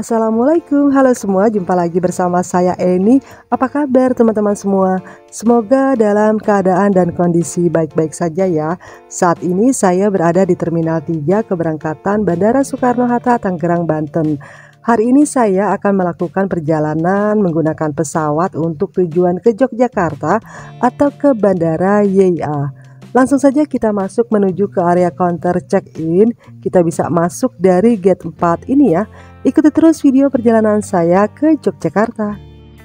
Assalamualaikum, halo semua, jumpa lagi bersama saya Eni. Apa kabar teman-teman semua? Semoga dalam keadaan dan kondisi baik-baik saja ya. Saat ini saya berada di Terminal 3 keberangkatan Bandara Soekarno-Hatta, Tangerang, Banten. Hari ini saya akan melakukan perjalanan menggunakan pesawat untuk tujuan ke Yogyakarta atau ke Bandara YIA. Langsung saja kita masuk menuju ke area counter check-in. Kita bisa masuk dari gate 4 ini ya. Ikuti terus video perjalanan saya ke Yogyakarta.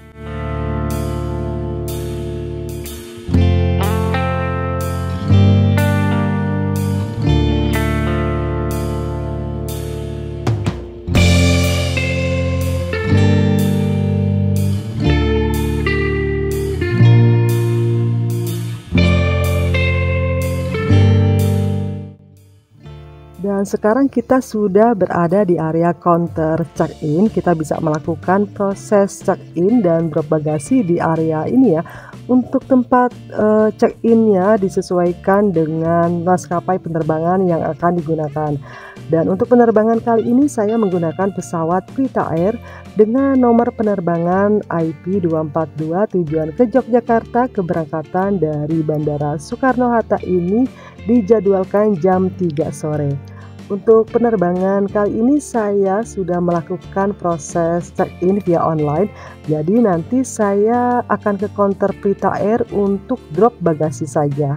Dan sekarang kita sudah berada di area counter check-in. Kita bisa melakukan proses check-in dan drop bagasi di area ini ya. Untuk tempat check-innya disesuaikan dengan maskapai penerbangan yang akan digunakan. Dan untuk penerbangan kali ini saya menggunakan pesawat Prita Air dengan nomor penerbangan IP242 tujuan ke Yogyakarta. Keberangkatan dari Bandara Soekarno-Hatta ini dijadwalkan jam 3 sore. Untuk penerbangan kali ini saya sudah melakukan proses check-in via online. Jadi nanti saya akan ke counter Prita Air untuk drop bagasi saja.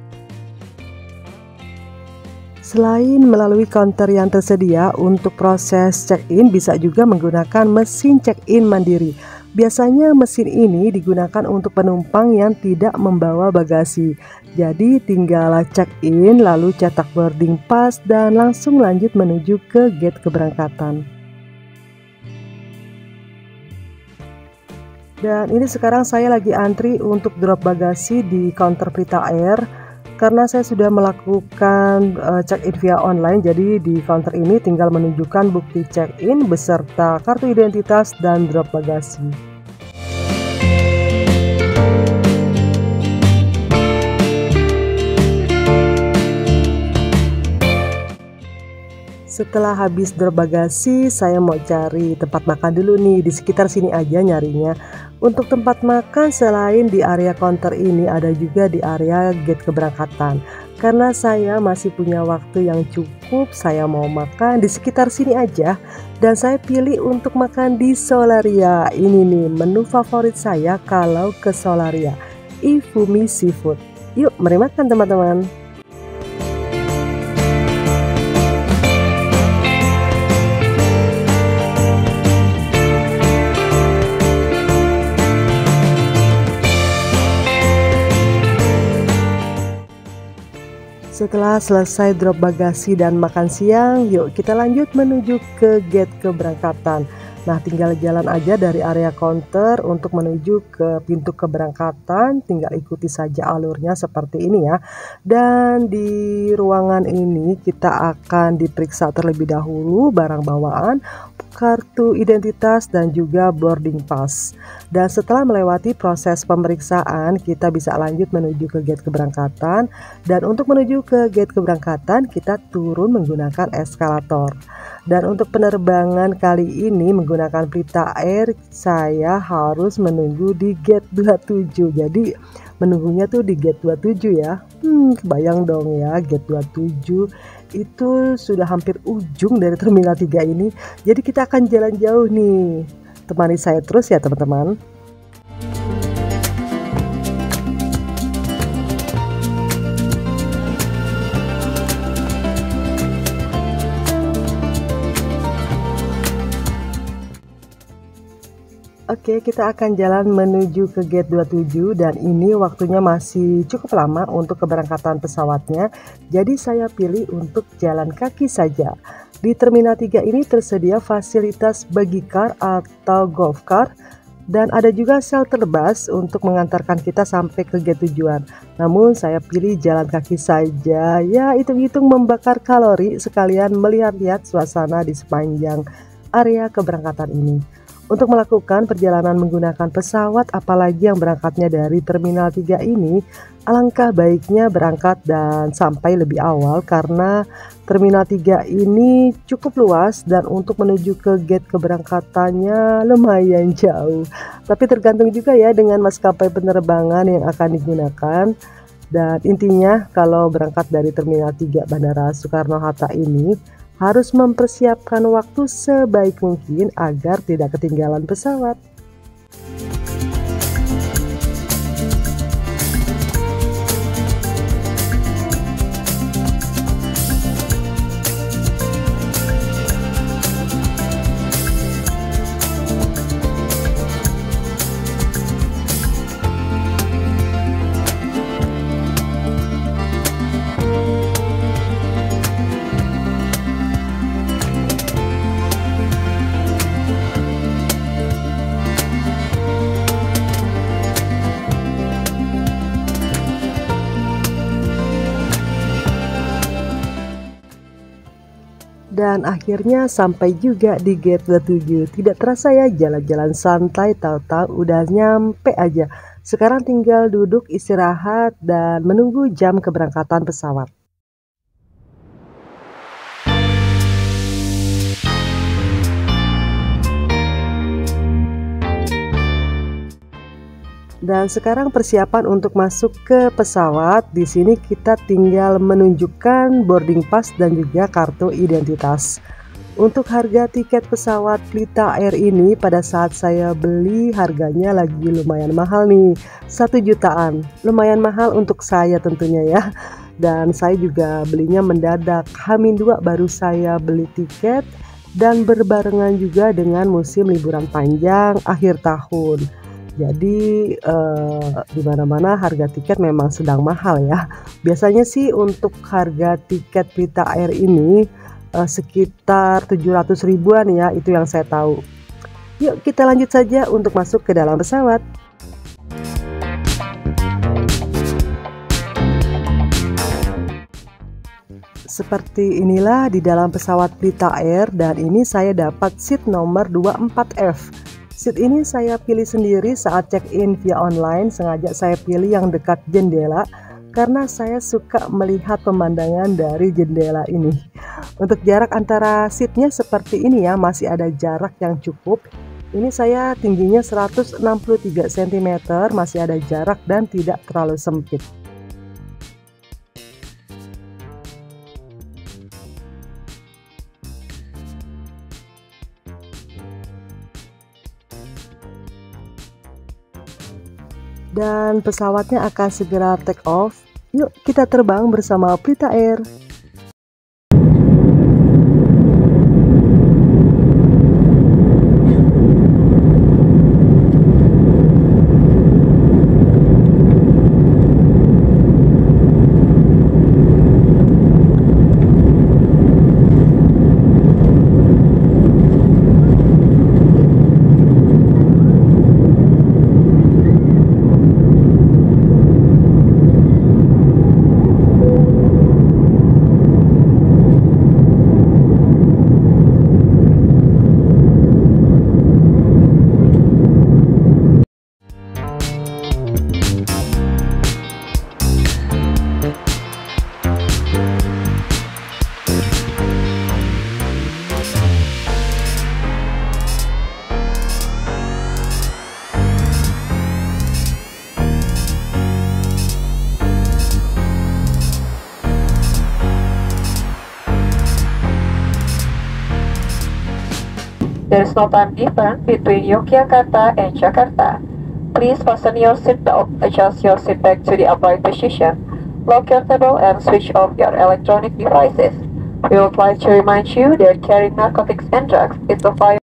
Selain melalui counter yang tersedia, untuk proses check-in bisa juga menggunakan mesin check-in mandiri. Biasanya mesin ini digunakan untuk penumpang yang tidak membawa bagasi. Jadi tinggal check-in lalu cetak boarding pass dan langsung lanjut menuju ke gate keberangkatan. Dan ini sekarang saya lagi antri untuk drop bagasi di counter Prita Air. Karena saya sudah melakukan check-in via online, jadi di counter ini tinggal menunjukkan bukti check-in beserta kartu identitas dan drop bagasi. Setelah habis drop bagasi, saya mau cari tempat makan dulu nih, di sekitar sini aja nyarinya. Untuk tempat makan selain di area counter ini ada juga di area gate keberangkatan. Karena saya masih punya waktu yang cukup, saya mau makan di sekitar sini aja. Dan saya pilih untuk makan di Solaria. Ini nih menu favorit saya kalau ke Solaria, Ifumi Seafood. Yuk mari makan teman-teman. Setelah selesai drop bagasi dan makan siang, yuk kita lanjut menuju ke gate keberangkatan. Nah, tinggal jalan aja dari area counter untuk menuju ke pintu keberangkatan. Tinggal ikuti saja alurnya seperti ini ya. Dan di ruangan ini kita akan diperiksa terlebih dahulu barang bawaan, kartu identitas dan juga boarding pass. Dan setelah melewati proses pemeriksaan, kita bisa lanjut menuju ke gate keberangkatan. Dan untuk menuju ke gate keberangkatan, kita turun menggunakan eskalator. Dan untuk penerbangan kali ini menggunakan Prita Air, saya harus menunggu di gate 27. Jadi menunggunya tuh di gate 27 ya. Kebayang dong ya, gate 27 itu sudah hampir ujung dari Terminal 3 ini. Jadi kita akan jalan jauh nih. Temani saya terus ya teman-teman. Oke, kita akan jalan menuju ke gate 27 dan ini waktunya masih cukup lama untuk keberangkatan pesawatnya. Jadi saya pilih untuk jalan kaki saja. Di Terminal 3 ini tersedia fasilitas bagi car atau golf car dan ada juga shelter bus untuk mengantarkan kita sampai ke gate tujuan. Namun saya pilih jalan kaki saja. Ya, hitung-hitung membakar kalori sekalian melihat-lihat suasana di sepanjang area keberangkatan ini. Untuk melakukan perjalanan menggunakan pesawat, apalagi yang berangkatnya dari Terminal 3 ini, Alangkah baiknya berangkat dan sampai lebih awal karena Terminal 3 ini cukup luas dan untuk menuju ke gate keberangkatannya lumayan jauh. Tapi tergantung juga ya dengan maskapai penerbangan yang akan digunakan. Dan intinya kalau berangkat dari Terminal 3 Bandara Soekarno-Hatta ini harus mempersiapkan waktu sebaik mungkin agar tidak ketinggalan pesawat. Dan akhirnya sampai juga di gate 27. Tidak terasa ya jalan-jalan santai, tahu-tahu udah nyampe aja. Sekarang tinggal duduk istirahat dan menunggu jam keberangkatan pesawat. Dan sekarang persiapan untuk masuk ke pesawat. Di sini kita tinggal menunjukkan boarding pass dan juga kartu identitas. Untuk harga tiket pesawat Pelita Air ini pada saat saya beli harganya lagi lumayan mahal nih, 1 jutaan. Lumayan mahal untuk saya tentunya ya. Dan saya juga belinya mendadak, H-2 baru saya beli tiket dan berbarengan juga dengan musim liburan panjang akhir tahun. Jadi di mana-mana harga tiket memang sedang mahal ya. Biasanya sih untuk harga tiket Pelita Air ini sekitar 700 ribuan ya, itu yang saya tahu. Yuk kita lanjut saja untuk masuk ke dalam pesawat. Seperti inilah di dalam pesawat Pelita Air dan ini saya dapat seat nomor 24F. Seat ini saya pilih sendiri saat check-in via online, sengaja saya pilih yang dekat jendela karena saya suka melihat pemandangan dari jendela ini. Untuk jarak antara seatnya seperti ini ya, masih ada jarak yang cukup. Ini saya tingginya 163 cm, masih ada jarak dan tidak terlalu sempit. Dan pesawatnya akan segera take off. Yuk kita terbang bersama Pelita Air. There is no time difference between Yogyakarta and Jakarta. Please fasten your seatbelt, adjust your seat back to the upright position, lock your table and switch off your electronic devices. We would like to remind you that carrying narcotics and drugs is a violation.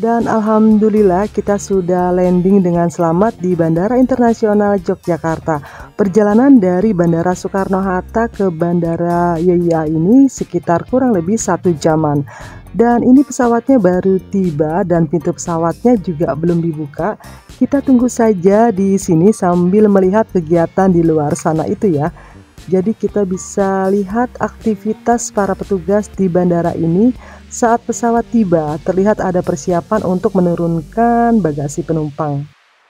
Dan alhamdulillah kita sudah landing dengan selamat di Bandara Internasional Yogyakarta. Perjalanan dari Bandara Soekarno-Hatta ke Bandara YIA ini sekitar kurang lebih 1 jaman. Dan ini pesawatnya baru tiba dan pintu pesawatnya juga belum dibuka. Kita tunggu saja di sini sambil melihat kegiatan di luar sana itu ya. Jadi kita bisa lihat aktivitas para petugas di bandara ini saat pesawat tiba. Terlihat ada persiapan untuk menurunkan bagasi penumpang.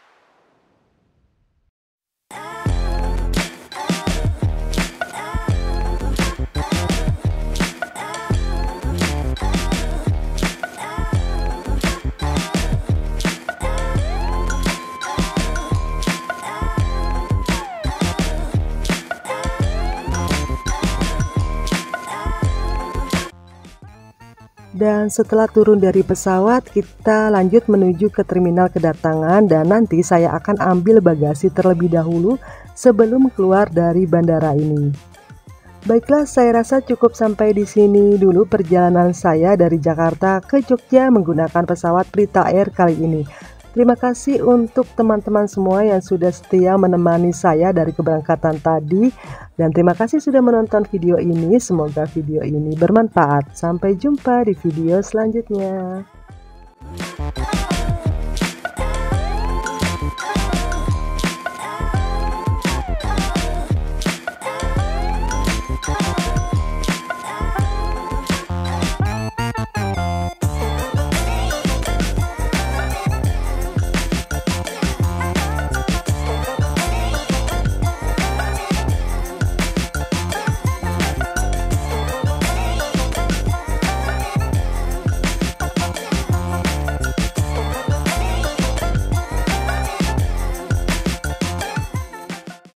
Dan setelah turun dari pesawat, kita lanjut menuju ke terminal kedatangan dan nanti saya akan ambil bagasi terlebih dahulu sebelum keluar dari bandara ini. Baiklah, saya rasa cukup sampai di sini dulu perjalanan saya dari Jakarta ke Jogja menggunakan pesawat Pelita Air kali ini. Terima kasih untuk teman-teman semua yang sudah setia menemani saya dari keberangkatan tadi. Dan terima kasih sudah menonton video ini. Semoga video ini bermanfaat. Sampai jumpa di video selanjutnya.